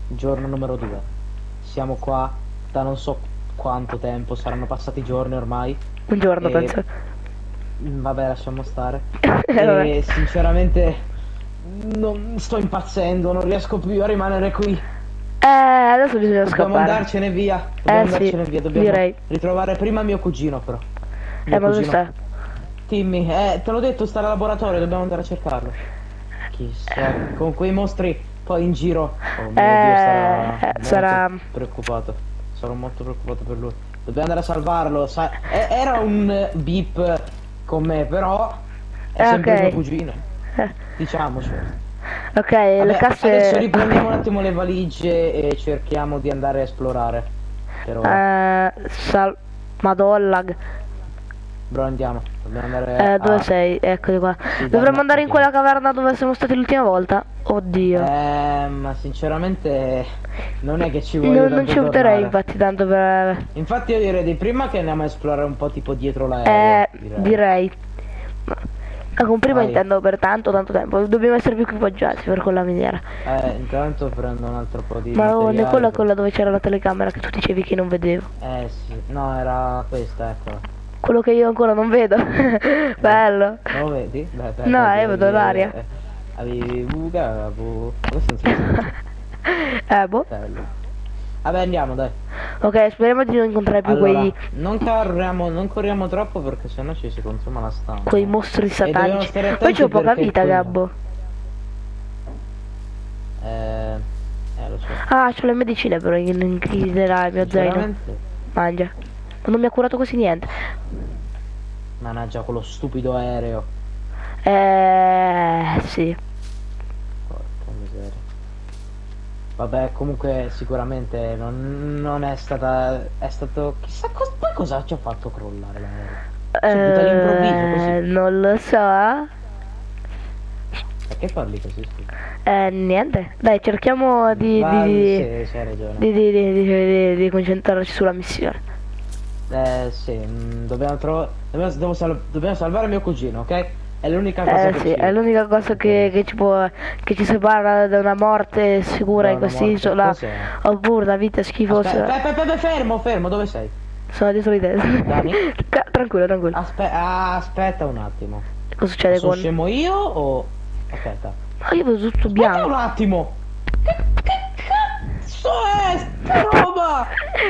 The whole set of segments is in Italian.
giorno numero 2. Siamo qua da non so quanto tempo, saranno passati giorni ormai. Un giorno E- penso. Vabbè, lasciamo stare. Vabbè. E sinceramente non sto impazzendo, non riesco più a rimanere qui. Adesso bisogna Dobbiamo scappare. andarcene via. Dobbiamo andarcene Sì, via. Dobbiamo direi. ritrovare prima mio cugino, però. Mio Ma dove cugino sta? Timmy, te l'ho detto, sta al laboratorio, dobbiamo andare a cercarlo. Chissà, con quei mostri poi in giro. Oh mio Dio, sarà- molto preoccupato. Sarò molto preoccupato per lui. Dobbiamo andare a salvarlo. Era un beep con me, però è sempre ok. mio cugino. Eh, Diciamocelo. ok, Vabbè, le casse. adesso riprendiamo un attimo le valigie e cerchiamo di andare a esplorare. Per ora. Madonna. Bro, andiamo. Dobbiamo andare Dove sei? Eccoli qua. Sì, Dovremmo dai, andare in sì. quella caverna dove siamo stati l'ultima volta. Oddio. Ma sinceramente non è che ci voglio Non tanto ci butterei tornare. infatti tanto per. Infatti io direi di prima che andiamo a esplorare un po' tipo dietro l'aereo. Direi. Con prima Vai. intendo per tanto tempo. Dobbiamo essere più equipaggiati per quella miniera. Intanto prendo un altro po' di Ma materiale. quella dove c'era la telecamera che tu dicevi che non vedevo. Sì, no, era questa, ecco. Quello che io ancora non vedo. Bello. Non lo vedi? Beh, No, vedi, vedo l'aria. Avevi buca, questo non si vede. Boh. Bello. Vabbè, andiamo, dai. Ok, speriamo di non incontrare più Allora, non corriamo troppo perché sennò ci si consuma la stampa. quei mostri dobbiamo satanici. stare Poi c'ho attenti poca perché vita, qui- Gabbo. Lo so. Ah, c'ho le medicine però in chi darà il mio zaino. Sinceramente, Mangia. Non mi ha curato quasi niente. mannaggia quello stupido aereo. Sì. Porca miseria. Vabbè, comunque sicuramente non è stata. È stato. Chissà poi cosa ci ha fatto crollare l'aereo. Subito all'improvviso così. Non lo so. Perché parli così, scusa? Niente. Dai, cerchiamo Sì, c'hai ragione. di concentrarci sulla missione. Sì, dobbiamo salvare mio cugino, ok? È l'unica cosa che Sì, ci. è l'unica cosa che ci separa da una morte sicura Da in una quest'isola. morte. Cos'è? Oppure una vita schifosa. Aspetta, fermo, dove sei? Sono dietro di te. Dani? Tranquillo. Aspetta un attimo. Cosa succede Sono con. scemo io o. Aspetta. Ma io vedo tutto Aspetta bianco. un attimo! Che cazzo è sta roba?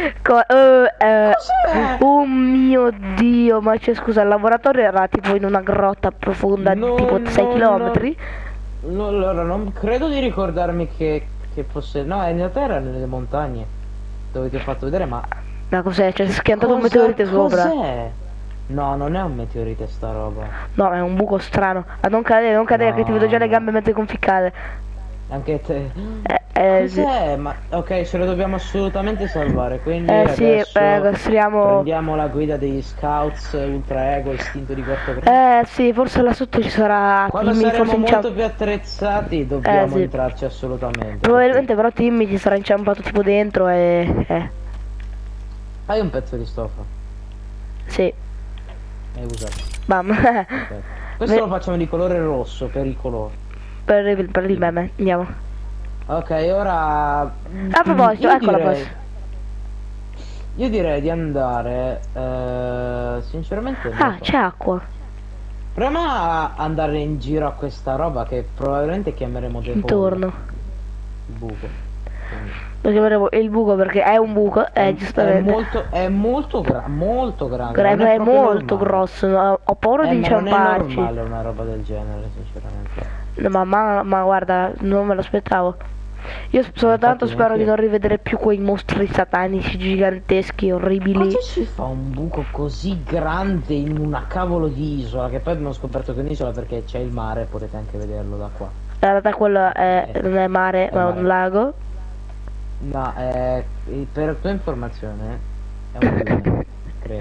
Cos'è? Oh mio Dio, ma c'è scusa, il laboratorio era tipo in una grotta profonda di tipo 6 chilometri. No, allora, non credo di ricordarmi che fosse. No, in realtà era nelle montagne. Dove ti ho fatto vedere, ma. Ma cos'è? C'è schiantato un meteorite sopra. Cos'è? No, non è un meteorite sta roba. No, è un buco strano. Ah, non cadere, che ti vedo già le gambe mezze conficcate. Anche te. Sì. Cos'è? Ma ok, ce lo dobbiamo assolutamente salvare. Quindi Sì, adesso prendiamo. prendiamo la guida degli scouts, ultra ego, istinto di corto grado. Sì, forse là sotto ci sarà Quando Timmy, saremo forse molto più attrezzati dobbiamo sì. entrarci assolutamente. Probabilmente però Timmy ci sarà inciampato tipo dentro e. Hai un pezzo di stoffa? Sì. Hai usato. Bam. Ok. Questo lo facciamo di colore rosso per il colore. per il meme, andiamo. Ok, ora. A proposito, ecco la posta. Io direi di andare. Sinceramente. non Ah, so. c'è acqua. Proviamo a andare in giro a questa roba che probabilmente chiameremo The Hole. Intorno. Il buco. Lo chiameremo il buco perché è un buco, giustamente. È molto grande. È molto grosso, no? Ho paura di Ma non è inciamparci. normale una roba del genere, sinceramente. No, ma guarda, non me lo aspettavo. Io soltanto spero neanche di non rivedere più quei mostri satanici giganteschi, orribili. Ma che ci fa un buco così grande in una cavolo di isola? Che poi abbiamo scoperto che è un'isola perché c'è il mare, potete anche vederlo da qua. In realtà quello non è mare, ma è un lago. No, per tua informazione è un fiume, credo.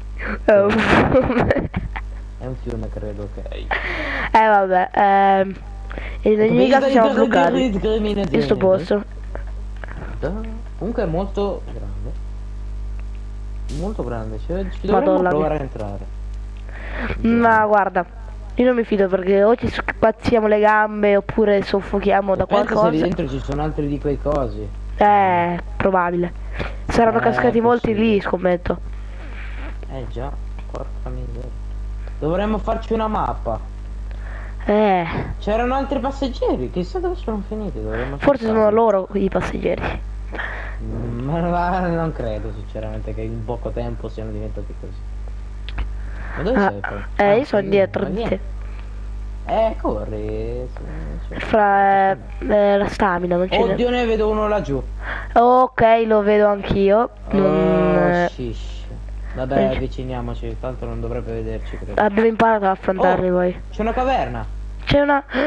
È un fiume, credo, ok. Vabbè, in ogni caso siamo bloccati in sto posto. Comunque è molto grande. Molto grande, ci dovremmo Madonna provare mia. a entrare. Ma guarda, io non mi fido perché o ci spazziamo le gambe oppure soffochiamo da Pensa se lì qualcosa. dentro ci sono altri di quei cosi. Probabile. Saranno cascati molti possibile. lì, scommetto. Già, porca miseria. Dovremmo farci una mappa. C'erano altri passeggeri, chissà dove sono finiti, dovremmo Forse sono cercarli. loro i passeggeri. Ma non credo sinceramente che in poco tempo siano diventati così. Ma dove sei poi? Io sono dietro di te. Corri. Fra la stamina non c'è. Oddio, ne vedo uno laggiù. Ok, lo vedo anch'io. Shish. Vabbè, avviciniamoci, tanto non dovrebbe vederci, credo. Abbiamo imparato ad affrontarli poi. C'è una caverna. C'è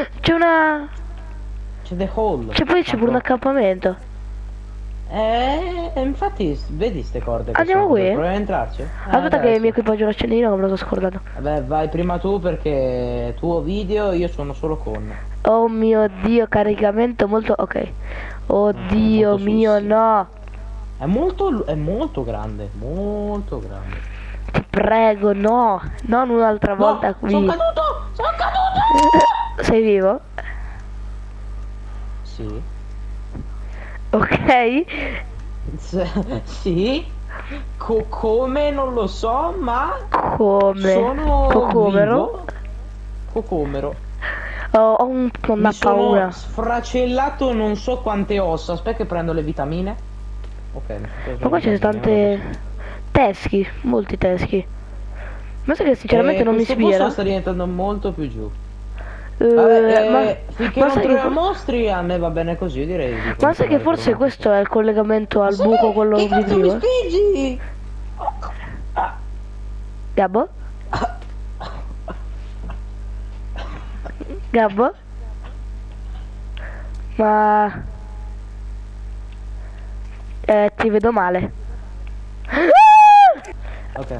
The Hole. C'è pure un accampamento. Infatti, vedi ste corde che Andiamo sono, qui? proviamo a entrarci? Aspetta che dai, il mio sì. equipaggio l'accendino che me lo sto scordando. Vabbè, vai prima tu perché tu ho video, io sono solo con. Oh mio Dio, caricamento molto... Ok. Oddio molto mio, sul, sì. no. È molto grande, molto grande. Ti prego, no. Non un'altra volta qui. Sono caduto! Sei vivo? Sì. Ok. Sì. Come non lo so, ma Come? sono Cocomero? vivo. Cocomero. Ho una Mi sono paura. sfracellato non so quante ossa. Aspetta che prendo le vitamine. Ok. Ma qua c'è tante teschi, molti teschi. Ma sai che sinceramente non mi questo ispira. posto sta diventando molto più giù. Vabbè, finché non sai troviamo che, mostri a me va bene così, direi. ma sai che forse questo è il collegamento al buco, quello che di cazzo mi prima? spingi? Gabbo? Gabbo? Ma... ti vedo male. Ok.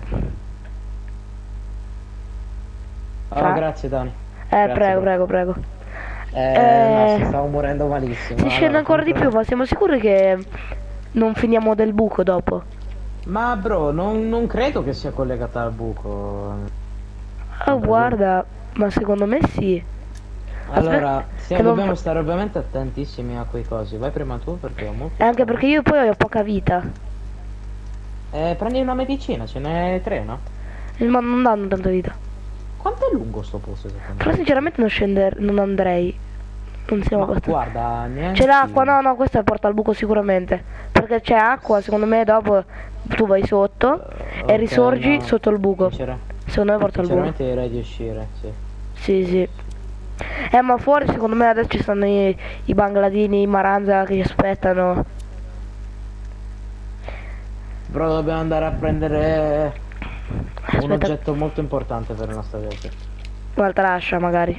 Fra- Grazie Dani. Grazie, prego. no, stavo morendo malissimo. Si scende ancora di più, ma siamo sicuri che non finiamo del buco dopo? Ma bro, non credo che sia collegata al buco. Oh, guarda, ma secondo me sì. Allora, che non- dobbiamo stare ovviamente attentissimi a quei cosi. Vai prima tu perché ho molto. Anche perché io poi ho poca vita. Prendi una medicina, ce n'è 3, no? Ma non danno tanta vita. Quanto è lungo sto posto secondo Però me? sinceramente non andrei. Non siamo Ma abbastanza. guarda, neanche. C'è l'acqua, no, questa porta al buco sicuramente. Perché c'è acqua, secondo me dopo tu vai sotto e Ok, risorgi no. sotto il buco. Secondo me porta al buco. Sinceramente direi di uscire, sì. Sì. Ma fuori secondo me adesso ci stanno i bangladini, i maranza che ci aspettano. Però dobbiamo andare a prendere un Aspetta, oggetto molto importante per la nostra viaggio. un'altra ascia magari.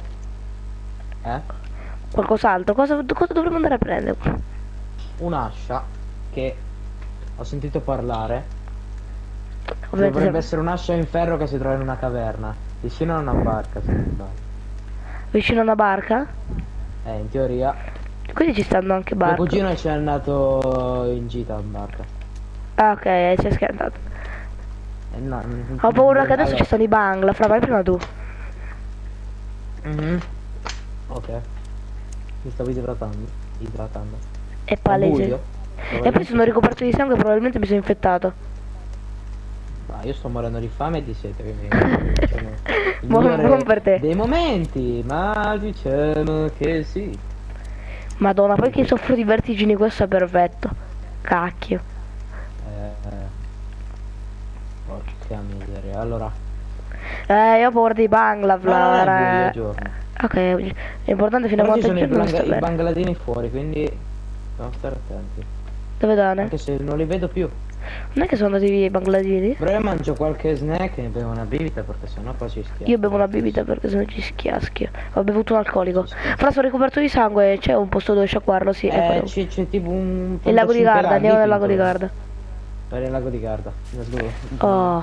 Qualcos'altro. Cosa dovremmo andare a prendere? Un'ascia che ho sentito parlare. Ovviamente Dovrebbe essere un'ascia in ferro che si trova in una caverna, vicino a una barca, se non sbaglio. vicino a una barca? In teoria. Quindi ci stanno anche Mio barche. cugino ci è andato in gita in barca. Ah, ok, si è schiantato. No, Ho paura che adesso allora. ci stanno i bangla, fra vai prima tu. Ok. Mi stavo idratando. È È palese. buio. E poi sono ricoperto di sangue e probabilmente mi sono infettato. Ma io sto morendo di fame e di sete, quindi diciamo, il Buon migliore per te. dei momenti, ma diciamo che sì. Madonna, poi che soffro di vertigini, questo è perfetto. Cacchio. Porca miseria. Allora, Io ho paura dei bangla, no, non è buio, Vlara. è giorno. Ok, è importante fino a Però ci quanto sono giorno sta i bene. bangladini fuori, quindi dobbiamo stare attenti. Dove Dane? Anche se non li vedo più. Non è che sono andati via i bangladini? Però io mangio qualche snack e bevo una bibita perché sennò poi ci schiaccio. Io bevo una bibita perché sennò ci schiaschio. Ho bevuto un alcolico. Però sono ricoperto di sangue, c'è un posto dove sciacquarlo, sì. eccolo. C'è tipo un... Il lago di Garda, andiamo nel lago di Garda. Garda. Vai nel lago di Garda. Let's go. Oh.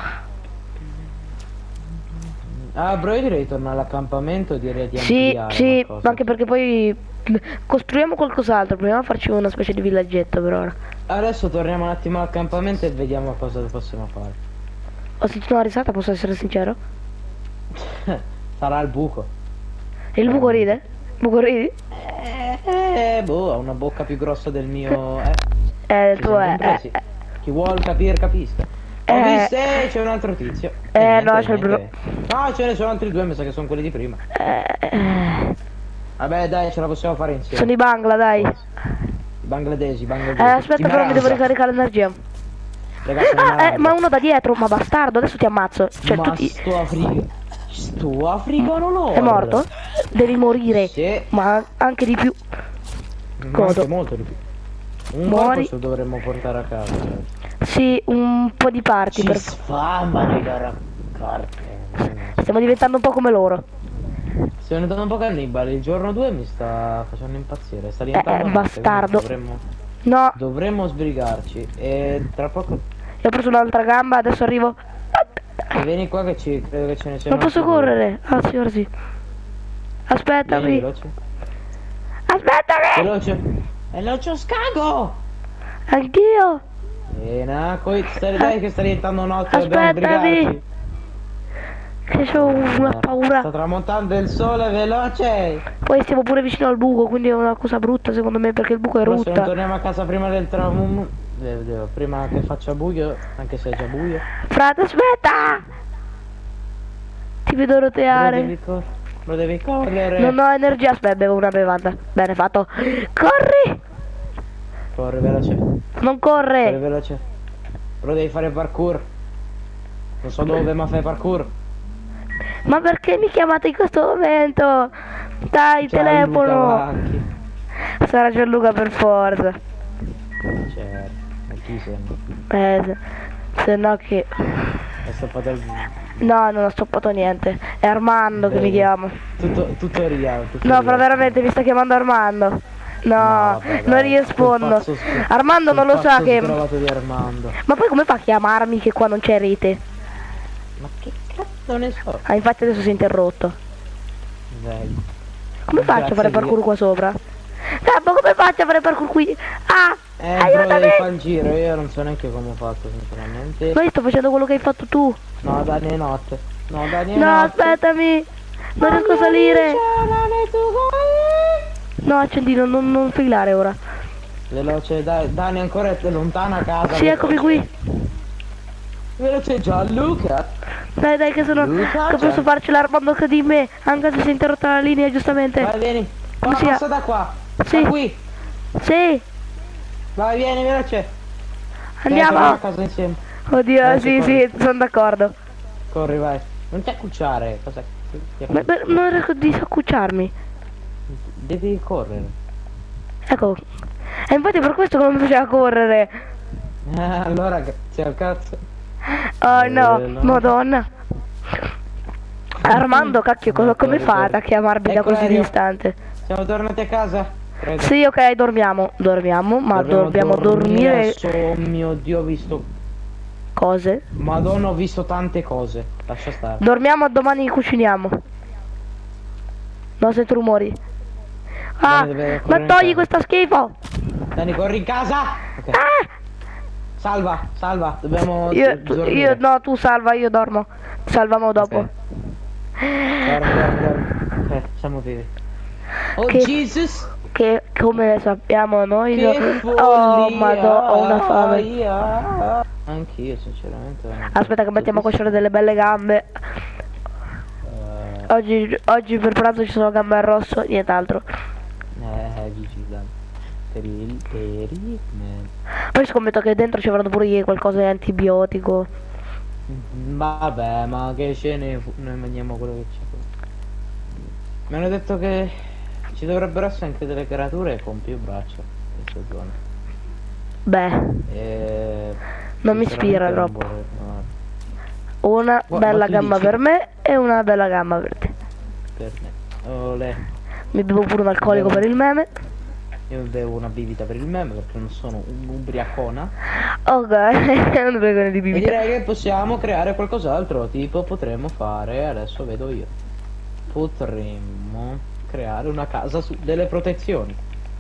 Bro, io direi di tornare all'accampamento, direi di Sì, ampliare qualcosa. anche perché poi costruiamo qualcos'altro, proviamo a farci una specie di villaggetto per ora. Adesso torniamo un attimo all'accampamento e vediamo cosa possiamo fare. Ho sentito una risata, posso essere sincero? Sarà il buco. E il buco ride? Buco ridi? Boh, ha una bocca più grossa del mio... Il tuo è... Chi vuol capire, capisca. Ho visto, c'è un altro tizio. No, c'è il blu. No, ce ne sono altri due, mi sa che sono quelli di prima. Vabbè, dai, ce la possiamo fare insieme. Sono i Bangla, dai. I bangladesi. Aspetta, però mi devo ricaricare l'energia. Ragazzi, ma uno da dietro, ma bastardo, adesso ti ammazzo. Cioè, ma tutti... sto africano no. È morto? Devi morire. Sì. Ma anche di più. Anche molto di più. Un Muori. po' dovremmo portare a casa. Sì, un po' di parti. Ci sfamano i carte. Stiamo diventando un po' come loro. Stiamo diventando un po' cannibali. Il giorno 2 mi sta facendo impazzire. Sta diventando bastardo. No. Dovremmo sbrigarci. E tra poco. Io ho preso un'altra gamba, adesso arrivo. E vieni qua che credo che ce ne siano. Non posso correre. Ah sì, ora sì. Aspettami. Vieni, veloce. Aspettami. Veloce scago. Anch'io. Dai che sta diventando notte. Aspettami. Che c'ho una paura. Sta tramontando il sole, veloce. Poi stiamo pure vicino al buco, quindi è una cosa brutta secondo me, perché il buco è Se non rutta. torniamo a casa prima del tramonto, prima che faccia buio, anche se è già buio. Frate, aspetta! Ti vedo roteare. Lo devi correre. Non ho energia, aspetta, bevo una bevanda. Bene fatto. Corri! Corri veloce. Non corre! Corri veloce. Però devi fare parkour. Non so dove, ma fai parkour. Ma perché mi chiamate in questo momento? Dai, telefono! Sarà Gianluca per forza. Certo, ma chi sembra? Se no che... Hai stoppato il... No, non ho stoppato niente. È Armando che mi chiama. Tutorial. No, però veramente mi sta chiamando Armando. No, vabbè, non rispondo. Armando non lo sa che... Di Armando. Ma poi come fa a chiamarmi che qua non c'è rete? Ma che cazzo ne so? Ah, infatti adesso si è interrotto. Dai. Come faccio a fare parkour qua sopra? Ma come faccio a fare parkour qui? Ah! Aiutami! Fare il giro, io non so neanche come ho fatto sinceramente. Ma io sto facendo quello che hai fatto tu. No, Dani è notte. No, Dani è notte. No, aspettami! Non riesco a salire! No, accendino, non filare ora. Veloce, dai, Dani ancora è lontana a casa. Sì, eccomi qui. Veloce Gianluca. Dai che sono... che posso farcela Armando che di me. Anche se si è interrotta la linea giustamente. Vai, vieni. Passa da qua. Sì. Da qui. Sì. Vai, vieni, veloce. Andiamo. A casa insieme. Oddio, veloce, sì, sono d'accordo. Corri, vai. Non ti accucciare. Cosa? Non riesco di accucciarmi. Devi correre. Ecco. E infatti per questo non mi faceva correre. Allora, grazie al cazzo. Oh no, madonna. Armando, cacchio, come fate a chiamarmi da così distante? Siamo tornati a casa? Credo. Sì, ok, dormiamo, ma dobbiamo dormire. Oh mio Dio, ho visto cose. Madonna, ho visto tante cose. Lascia stare. Dormiamo, domani cuciniamo. Non sento rumori. Ah, ma togli questa schifo. Dani, corri in casa. Okay. Salva, dobbiamo io no, tu salva, io dormo. Salvamo dopo. Dormi. Siamo vivi. Oh Jesus! Che come sappiamo noi che oh madonna, ho una fame. Anch'io sinceramente. Aspetta che mettiamo a cuocere delle belle gambe. Oggi per pranzo ci sono gambe arrosto, nient'altro. GG dai. Per il Poi scommetto che dentro ci avranno pure qualcosa di antibiotico. Vabbè, ma che scene, noi mangiamo quello che c'è. Mi hanno detto che ci dovrebbero essere anche delle creature con più braccia in questa zona. Beh, non mi ispira troppo. Una bella gamba dici? per me e una bella gamba per te. Per me. Olè. Mi bevo pure un alcolico per il meme. Io bevo una bibita per il meme perché non sono un'ubriacona. Ok, non bevo di bibita. E direi che possiamo creare qualcos'altro. Tipo potremmo fare, adesso vedo io. Potremmo creare una casa su delle protezioni.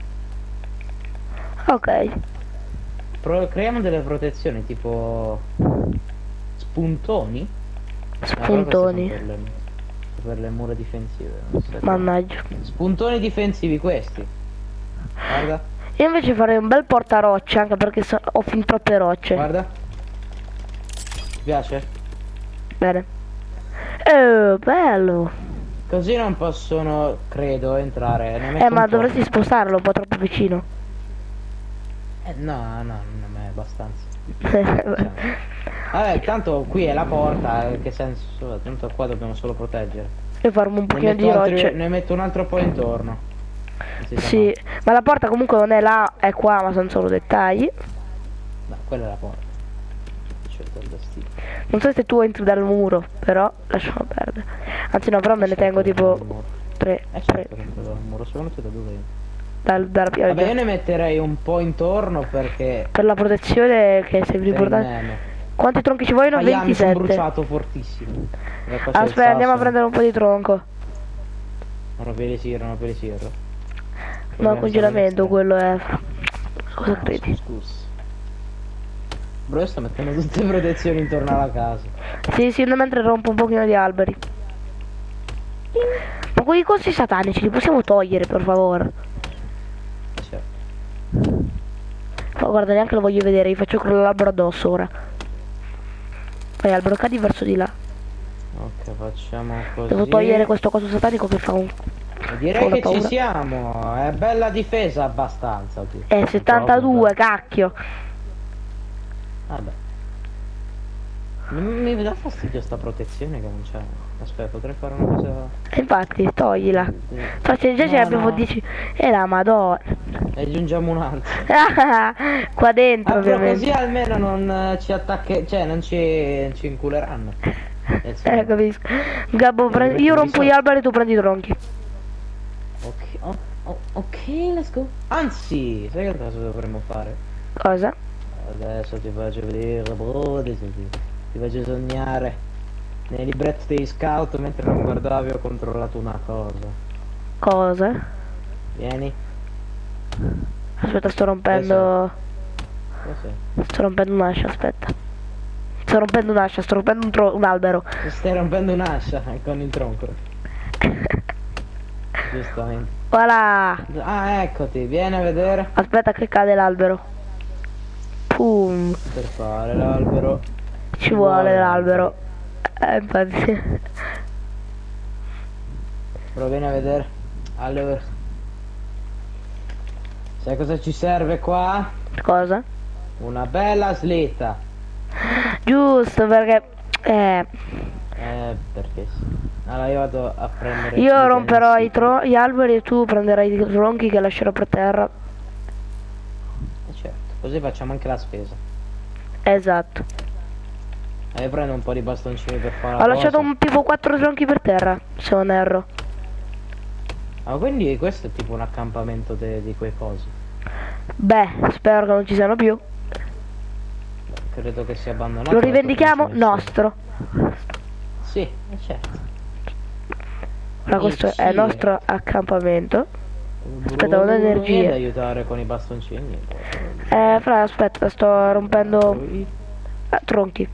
Ok. Creiamo delle protezioni tipo spuntoni. Spuntoni. Per le mura difensive. Mannaggia. Spuntoni difensivi questi. Guarda. Io invece farei un bel portarocce, anche perché ho fin troppe rocce. Guarda. Ti piace? Bene. Bello. Così non possono, credo, entrare. Ne metto Ma un po'. dovresti spostarlo un po' troppo vicino. No, non è abbastanza. Vabbè, tanto qui è la porta, che senso? Tanto qua dobbiamo solo proteggere. Io farmo un pochino di rocce. Ne metto un altro po' intorno. Sì, ma la porta comunque non è là, è qua, ma sono solo dettagli. No, quella è la porta. Scelta il destino. Non so se tu entri dal muro, però lasciamo perdere. Anzi no, però me ne tengo tipo 3. Certo, dal muro, secondo te da dove? Dalla pioggia. Vabbè, io ne metterei un po' intorno perché... Per la protezione che è sempre importante. Quanti tronchi ci vogliono? 27. Mi sono bruciato fortissimo. Aspetta, andiamo a prendere un po' di tronco. Non pelisirro. No, congelamento quello è. Cosa credi? Scusa. Bro, sto mettendo tutte le protezioni intorno alla casa. Sì, mentre rompo un pochino di alberi. Ma quei cosi satanici li possiamo togliere, per favore? Certo. Ma guarda, neanche lo voglio vedere, gli faccio crollare l'albero addosso ora. Vai, albero, cadi verso di là. Ok, facciamo così. Devo togliere questo coso satanico che fa un... Direi che ci siamo, è bella difesa abbastanza. 72, cacchio. Vabbè. Mi dà fastidio sta protezione che non c'è. Aspetta, potrei fare una cosa... Infatti, toglila. Già ce ne abbiamo 10. E la madonna. E aggiungiamo un altro. Qua dentro, ovviamente. Così almeno non ci attacchi, cioè non ci inculeranno. Capisco. Gabbo, io rompo gli alberi e tu prendi i tronchi. Ok, ok, let's go. Anzi, sai che cosa dovremmo fare? Cosa? Adesso ti faccio vedere, bro, ti faccio sognare. Nel libretto dei scout, mentre non guardavi, ho controllato una cosa. Cosa? Vieni. Aspetta, sto rompendo... Cos'è? Sto rompendo un'ascia, aspetta. Sto rompendo un'ascia, sto rompendo un albero. Stai rompendo un'ascia con il tronco. Giustamente. Voilà. Ah, eccoti, vieni a vedere. Aspetta che cade l'albero. Pum. Per fare l'albero ci vuole l'albero. Infatti. Però vieni a vedere. Allora, sai cosa ci serve qua? Cosa? Una bella slitta. Giusto, perché perché sì. Allora io vado a prendere... Io romperò gli alberi e tu prenderai i tronchi che lascerò per terra. Certo, così facciamo anche la spesa. Esatto. Io prendo un po' di bastoncini per fare la Ho lasciato tipo 4 tronchi per terra, se non erro. Ah, quindi questo è tipo un accampamento di quei cosi. Beh, spero che non ci siano più. Credo che sia abbandonato. Lo rivendichiamo nostro. Sì, certo. Ora questo è il nostro accampamento. Aspetta, ho l'energia. Aiutare con i bastoncini. Fra, aspetta, sto rompendo tronchi.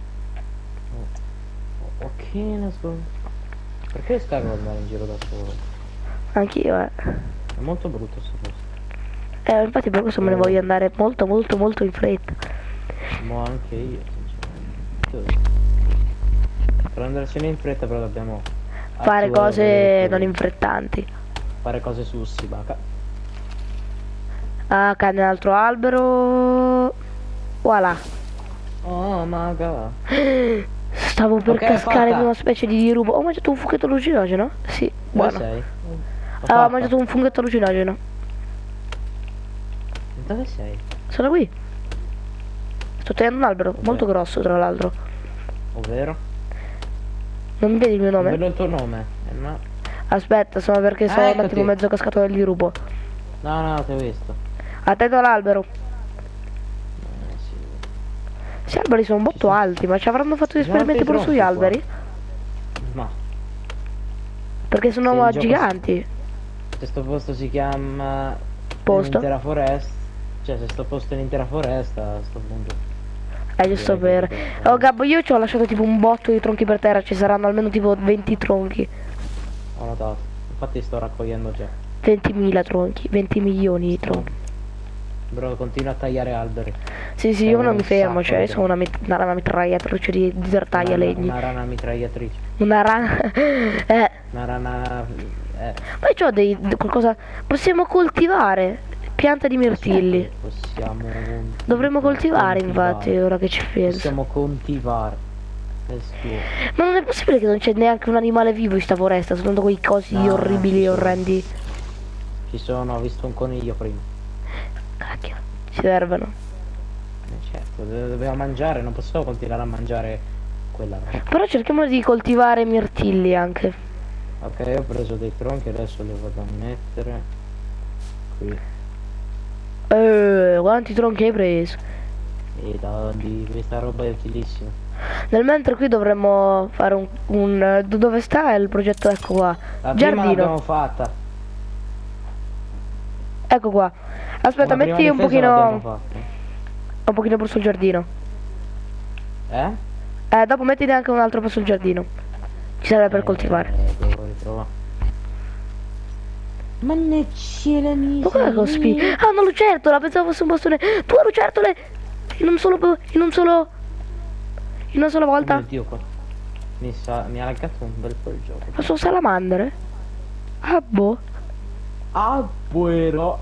Ok, let's go. Perché scago andare in giro da solo? Anch'io, È molto brutto sto posto. Infatti per questo me ne voglio andare molto in fretta. Ma anche io, sinceramente. Per andarcene in fretta però dobbiamo fare cose non infrettanti. Fare cose su Sibaka. Ah, cade un altro albero. Voilà. Oh maga. Stavo per cascare in una specie di dirupo. Ho mangiato un funghetto allucinogeno? Sì, buono. Dove sei? Ho mangiato un funghetto allucinogeno. Dove sei? Sono qui. Sto tenendo un albero, molto grosso tra l'altro. Ovvero? Non mi vedi il mio nome? Vedo il tuo nome. No. Aspetta, sono perché sono un attimo mezzo cascato nel dirupo. No, ti ho visto. Attento all'albero. Sì. Questi alberi sono molto alti, ma ci avranno fatto gli esperimenti pure sugli alberi? No. Perché sono giganti. Se sto posto si chiama Intera foresta. Cioè se sto posto in intera foresta, a sto punto. Giusto per... Oh Gabbo, io ci ho lasciato tipo un botto di tronchi per terra, ci saranno almeno tipo 20 tronchi. Ho notato, infatti sto raccogliendo già. 20.000 tronchi, 20 milioni di tronchi. Bro, continua a tagliare alberi. Sì, io non mi fermo, cioè io sono una rana mitragliatrice di taglia legni. Una rana mitragliatrice. Una rana... Una rana... Poi c'ho qualcosa... Possiamo coltivare piante di mirtilli. Possiamo... Dovremmo coltivare, infatti, ora che ci penso. Possiamo coltivare. Ma non è possibile che non c'è neanche un animale vivo in sta foresta, soltanto quei cosi orribili e orrendi. Ci sono, ho visto un coniglio prima. Cacchio, ci servono. Certo, dobbiamo mangiare, non possiamo continuare a mangiare quella roba. Però cerchiamo di coltivare mirtilli anche. Ok, ho preso dei tronchi, adesso li vado a mettere qui. Quanti tronchi hai preso? E di questa roba è utilissima. Nel mentre qui dovremmo fare dove sta il progetto? Ecco qua. La giardino. Prima l'abbiamo fatta. Ecco qua. Aspetta, metti un pochino più sul giardino. Dopo mettine anche un altro po' sul giardino. Ci serve per coltivare. Devo ritrovare. Mannaggia la miseria. Ma guarda così. Ah, una lucertola, pensavo fosse un bastone. 2 lucertole in una sola volta. Oh mio Dio, mi ha laggato un bel po' il gioco. Ma sono salamandre? Ah boh. Ah buono.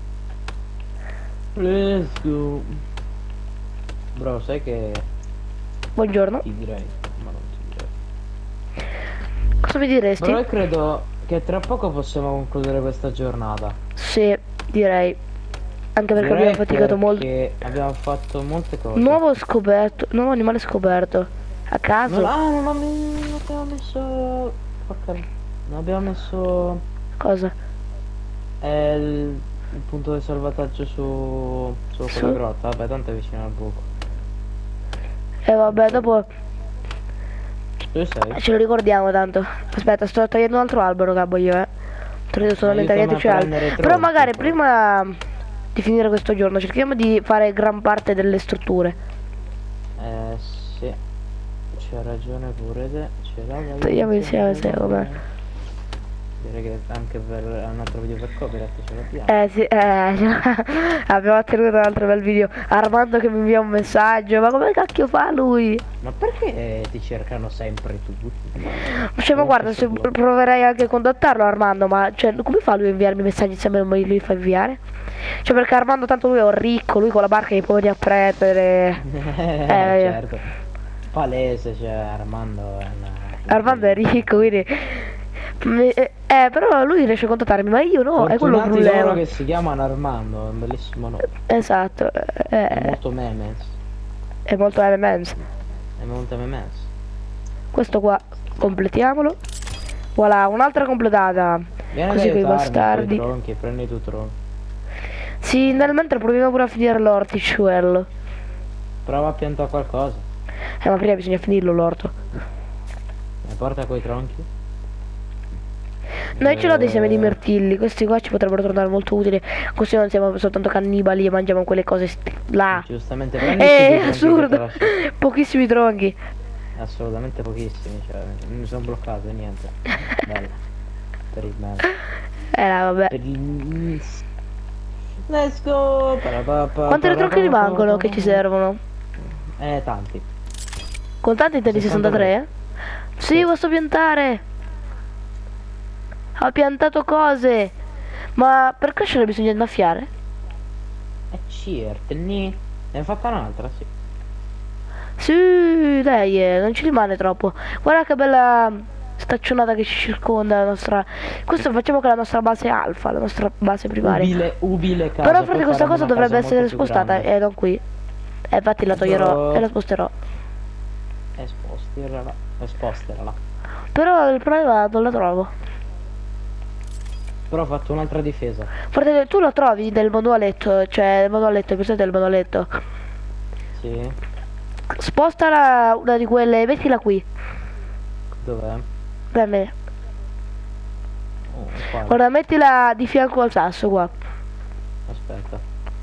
Let's go. Bro, sai che... Buongiorno. Ti direi, ma non ti direi. Cosa mi diresti? Però io credo che tra poco possiamo concludere questa giornata. Sì, direi. Anche perché abbiamo faticato molto. Abbiamo fatto molte cose. Nuovo animale scoperto. A caso. Non abbiamo messo... Porca... Non abbiamo messo... Cosa? Il punto di salvataggio su quella grotta. Vabbè, tanto è vicino al buco. Vabbè, dopo Dove sei? ce lo ricordiamo tanto. Aspetta, sto togliendo un altro albero, Gabbo, io Credo solamente che c'è altro. Però magari prima di finire questo giorno cerchiamo di fare gran parte delle strutture. Sì. C'ha ragione pure te. Togliamo insieme se com'è. Direi che anche per un altro video per copyright ce l'abbiamo. Sì, abbiamo ottenuto un altro bel video. Armando che mi invia un messaggio. Ma come cacchio fa lui? Ma perché ti cercano sempre tutti? Cioè, ma guarda, se proverei anche a contattarlo Armando, ma cioè, come fa lui a inviarmi messaggi se me li fa inviare? Cioè, perché Armando tanto lui è un ricco, lui con la barca gli può venire a prendere. Certo. Palese, cioè Armando è Armando è ricco, quindi... però lui riesce a contattarmi, ma io no, è quello il problema. Loro che si chiamano Armando, è un bellissimo nome. Esatto. È molto memes. È molto memes. È molto memes. Questo qua, completiamolo. Voilà, un'altra completata. Vieni così quei bastardi. Tronchi, prendi tu tronchi. Sì, nel mentre proviamo pure a finire l'orticello. Prova a piantare qualcosa. Ma prima bisogna finirlo l'orto. Porta quei tronchi. Noi ce l'ho dei semi di mirtilli, questi qua ci potrebbero tornare molto utili, così non siamo soltanto cannibali e mangiamo quelle cose là. Giustamente, assurdo, pochissimi tronchi. Assolutamente pochissimi, cioè mi sono bloccato e niente. Bella. Per il meme. Vabbè. Per il... Let's go. Quante tronche rimangono che ci servono? Tanti. Con tanti intendi 63? Sì, posso piantare. Ha piantato cose. Ma per crescere bisogna annaffiare? Certo, ne hai fatta un'altra, sì. Sì, dai, non ci rimane troppo. Guarda che bella staccionata che ci circonda la nostra... Questo facciamo che la nostra base alfa, la nostra base primaria. Ubile casa. Però frate questa cosa dovrebbe essere spostata e non qui. Infatti la toglierò e la sposterò. Sposterala. Però il problema non la trovo. Però ho fatto un'altra difesa. Fratello, tu lo trovi nel manualetto, cioè il manualetto, il presente del manualetto. Sì. Spostala una di quelle, mettila qui. Dov'è? Preme. Guarda, mettila di fianco al sasso qua. Aspetta.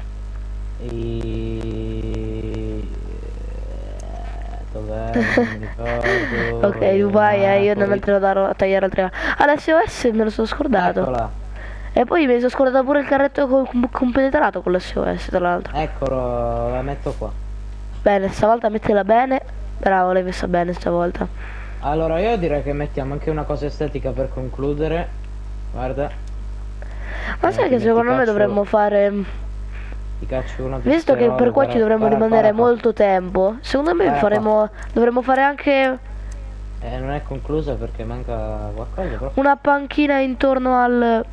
Dov'è? Non mi ricordo. Ok, tu vai, io non te lo darò a tagliare altre. Adesso S me lo sono scordato. Eccola. E poi mi sono scordato pure il carretto compenetrato con l'SOS, tra l'altro. Eccolo, la metto qua. Bene, stavolta mettila bene. Bravo, l'hai messa bene stavolta. Allora io direi che mettiamo anche una cosa estetica per concludere. Guarda. Ma sai che secondo me dovremmo fare... Ti caccio una visto che per qua ci dovremmo rimanere molto tempo, secondo me dovremmo fare anche... non è conclusa perché manca qualcosa però. Una panchina intorno al...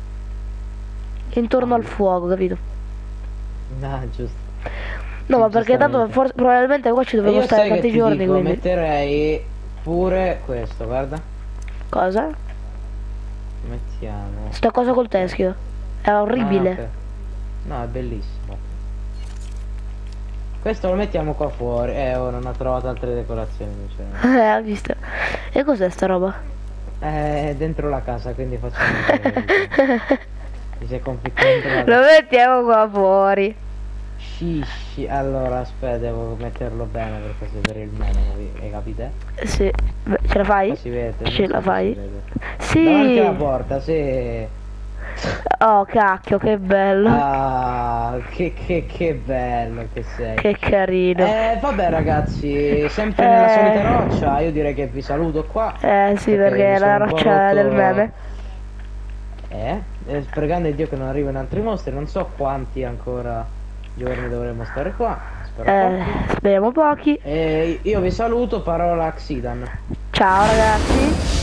al fuoco, capito? Ah, giusto. No, ma perché tanto probabilmente qua ci dovremmo stare tanti giorni, quindi... metterei pure questo, guarda. Cosa? Mettiamo... sta cosa col teschio. È orribile. Ah, okay. No, è bellissimo. Questo lo mettiamo qua fuori. Oh, non ho trovato altre decorazioni. Ha visto. E cos'è sta roba? Dentro la casa, quindi facciamo... Mi sei conficcato. Lo mettiamo qua fuori. Shishi. Allora, aspetta, devo metterlo bene per questo per il meme, hai capito? Sì. Beh, ce la fai? Si vede, ce la fai? Sì. Davanti alla porta, sì. Oh cacchio, che bello. Ah, che bello che sei. Che carino. Vabbè ragazzi, sempre nella solita roccia, io direi che vi saluto qua. Sì, perché è la roccia del meme. Pregando Dio che non arrivino altri mostri, non so quanti ancora giorni dovremo stare qua. Speriamo pochi. Io vi saluto, parola a Xidan. Ciao ragazzi.